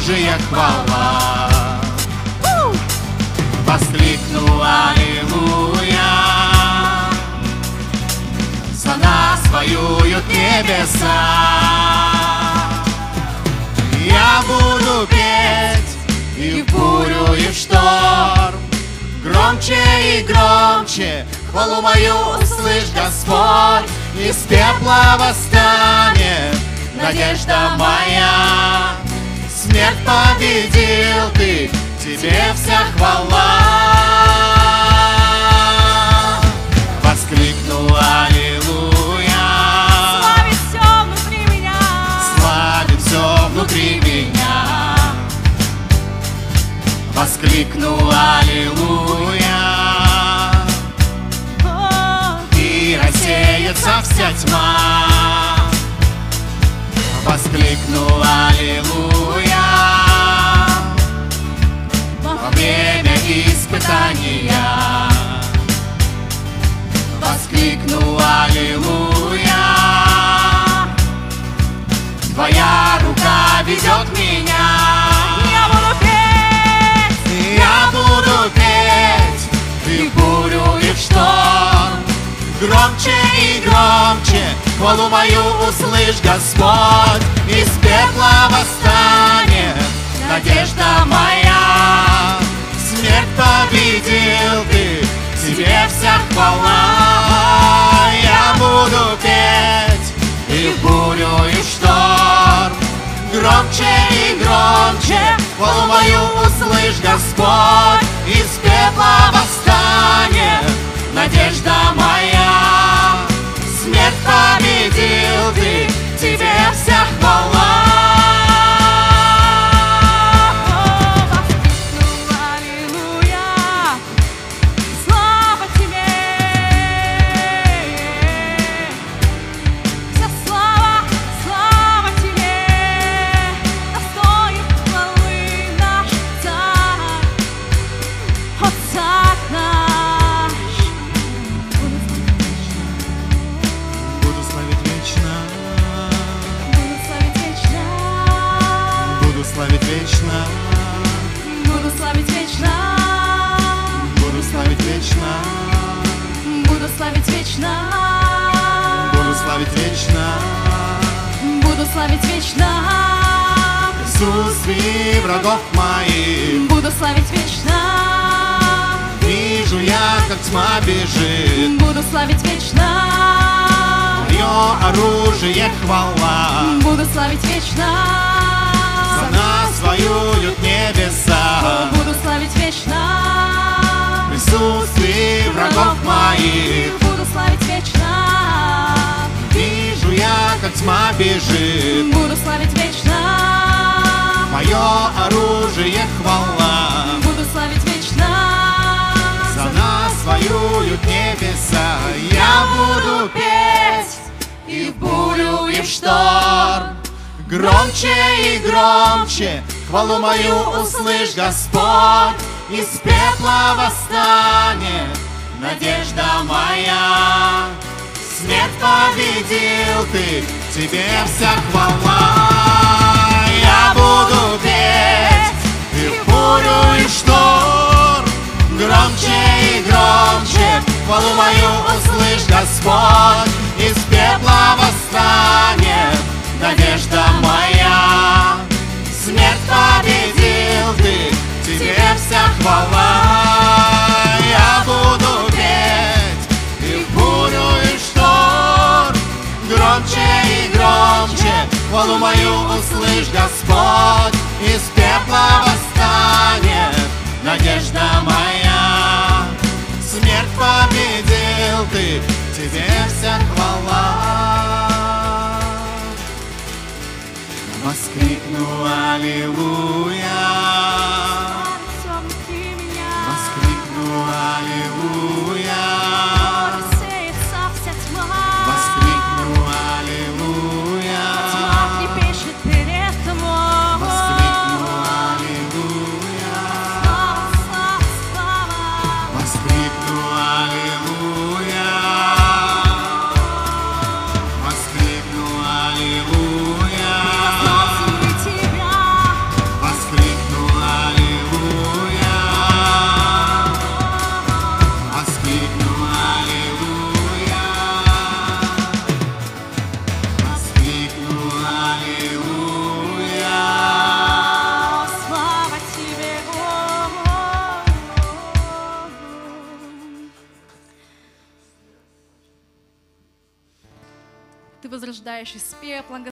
оружие хвала. Воскликну аллилуйя, за нас воюют небеса. Я буду петь и в бурю, и в шторм, громче и громче хвалу мою услышь, Господь. Из пепла восстанет надежда моя. Смерть победил ты, тебе вся хвала. Воскликну аллилуйя, славит все внутри меня, славит все внутри меня. Воскликну аллилуйя, и рассеется вся тьма. Воскликну аллилуйя, во время испытания. Воскликну аллилуйя, твоя рука ведет меня. Я буду петь и в бурю, и в шторм, громче и громче хвалу мою услышь, Господь. Из пепла восстанет надежда моя. Смерть победил ты, тебе вся хвала. Я буду петь и в бурю, и в шторм, громче и громче хвалу мою услышь, Господь. Из пепла восстанет надежда моя. Смерть победил ты, тебе вся хвала. Буду славить вечно, буду славить вечно, буду славить вечно, буду славить вечно, буду славить вечно, в присутствии врагов моих. Буду славить вечно, вижу я, как тьма бежит. Буду славить вечно, мое оружие хвала. Буду славить вечно, за нас воюют небеса. Буду славить вечно, в присутствии врагов моих. Буду славить вечно, вижу я, как тьма бежит. Буду славить вечно, мое оружие хвала. Буду славить вечно, за нас воюют небеса. Я буду петь и в бурю, и в шторм, громче и громче хвалу мою услышь, Господь. Из пепла восстанет надежда моя. Смерть победил ты, тебе вся хвала. Я буду петь и в бурю, и в шторм, громче и громче хвалу мою услышь, Господь. Из пепла восстанет надежда моя. Смерть победил ты, тебе вся хвала. Я буду петь и в бурю, и в шторм, громче и громче хвалу мою услышь, Господь. Из пепла восстанет надежда моя. Смерть победил ты, тебе вся хвала. Воскликну аллилуйя, воскликну аллилуйя, воскликну аллилуйя, воскликну аллилуйя, воскликну аллилуйя, воскликну аллилуйя. возрождающий, с пеплом,